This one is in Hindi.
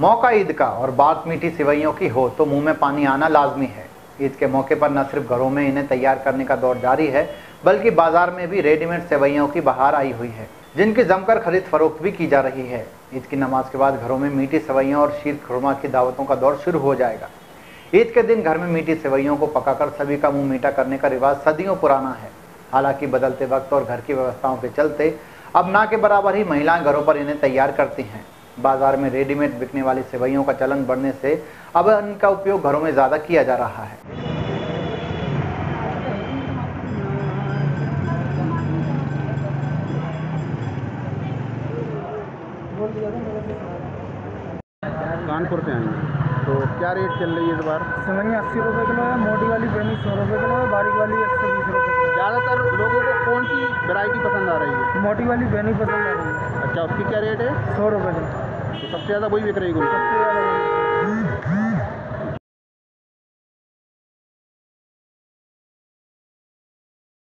मौका ईद का और बात मीठी सेवइयों की हो तो मुंह में पानी आना लाजमी है। ईद के मौके पर न सिर्फ घरों में इन्हें तैयार करने का दौर जारी है, बल्कि बाजार में भी रेडीमेड सेवइयों की बहार आई हुई है, जिनकी जमकर खरीद फरोख्त भी की जा रही है। ईद की नमाज के बाद घरों में मीठी सेवइयों और शीर खुरमा की दावतों का दौर शुरू हो जाएगा। ईद के दिन घर में मीठी सेवइयों को पकाकर सभी का मुंह मीठा करने का रिवाज सदियों पुराना है। हालांकि बदलते वक्त और घर की व्यवस्थाओं के चलते अब ना के बराबर ही महिलाएं घरों पर इन्हें तैयार करती हैं। बाजार में रेडीमेड बिकने वाली सेवइयों का चलन बढ़ने से अब इनका उपयोग घरों में ज़्यादा किया जा रहा है। कानपुर से आएंगे तो क्या रेट चल रही है इस बार? सेवइयाँ 80 रुपये किलो है, मोटी वाली बेनी 100 रुपये किलो है, बारीक वाली 120 रुपये किलो। ज़्यादातर लोगों को कौन सी वैरायटी पसंद आ रही है? मोटी वाली बेनी पसंद आ रही है। अच्छा, उसकी क्या रेट है? 100 रुपये किलो। तो सबसे ज़्यादा वही बिक रही है? सबसे ज़्यादा